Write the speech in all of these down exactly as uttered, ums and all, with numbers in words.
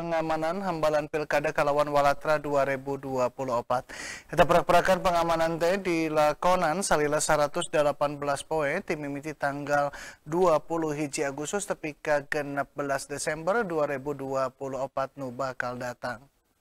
pengamanan hambalan Pilkada Kalawan Walatra dua ribu dua puluh empat. Kita perak-perakan pengamanan teh dilakonan salila seratus delapan belas poe tim mimiti tanggal dua puluh hiji Agustus tepi ka genep belas Desember dua ribu dua puluh empat nu bakal datang.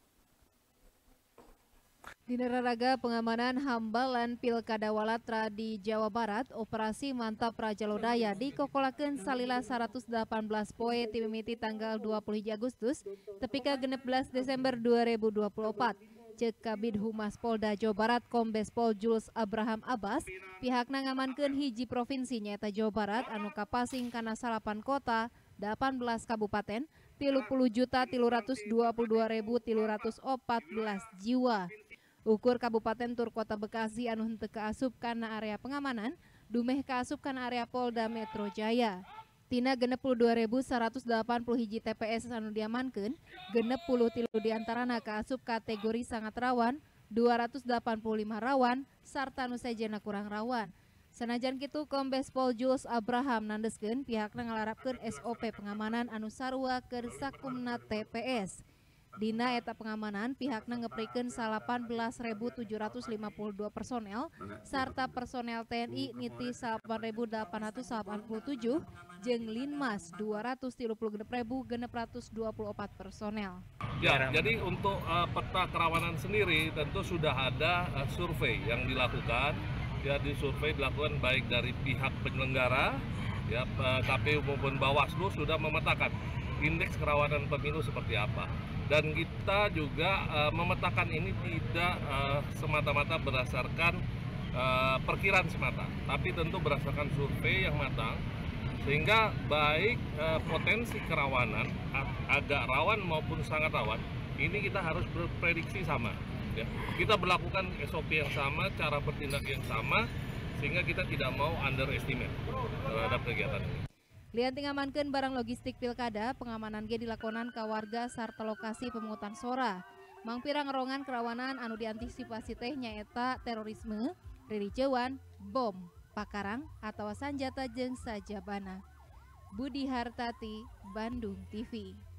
Di neraraga pengamanan hambalan Pilkada Walatra di Jawa Barat, operasi Mantap Raja Lodaya dikokolakeun salila seratus delapan belas poe tim mimiti tanggal dua puluh hiji Agustus tepi ka genep belas Desember dua ribu dua puluh empat. Ceuk Kabid Humas Polda Jawa Barat Kombes Pol Jules Abraham Abbas, pihakna ngamankeun hiji provinsi nyaeta Jawa Barat anu kapasing kana salapan kota, delapan belas kabupaten, tilu puluh juta tilu ratus dua puluh dua ribu tilu ratus opat belas jiwa. Ukur Kabupaten Tur Kota Bekasi anu henteu kaasup kana area pengamanan, dumeh kaasup kana area Polda Metro Jaya. Tina genep puluh dua ribu seratus delapan puluh hiji T P S anu diamankeun, genep puluh tilu diantarana kaasup kategori sangat rawan, dua ratus delapan puluh lima rawan, sarta anu sejena kurang rawan. Sanajan kitu Kombes Pol Jules Abraham nandeskeun pihakna ngalarapkeun S O P pengamanan anu sarua keur sakumna T P S. Dina eta pengamanan pihakna ngeprikeun salapan belas ribu tujuh ratus lima puluh dua personel sarta personel T N I niti salapan ribu delapan ratus delapan puluh tujuh jeung Linmas dua ratus tilu puluh genep ribu genep ratus dua puluh empat personel. Ya, jadi untuk uh, peta kerawanan sendiri tentu sudah ada uh, survei yang dilakukan. Ya, di survei dilakukan baik dari pihak penyelenggara, ya K P U maupun Bawaslu sudah memetakan indeks kerawanan pemilu seperti apa. Dan kita juga uh, memetakan ini tidak uh, semata-mata berdasarkan uh, perkiraan semata, tapi tentu berdasarkan survei yang matang, sehingga baik uh, potensi kerawanan ag agak rawan maupun sangat rawan, ini kita harus berprediksi sama. Ya. Kita berlakukan S O P yang sama, cara bertindak yang sama, sehingga kita tidak mau underestimate terhadap kegiatan ini. Lianti ngamankeun barang logistik pilkada, pengamanan ge dilakonan ka warga sarta lokasi pemungutan sora. Mangpira ngerongan kerawanan anu diantisipasi teh nyaeta terorisme, riricewan, bom, pakarang, atawa sanjata jeung sajabana. Budi Hartati, Bandung T V.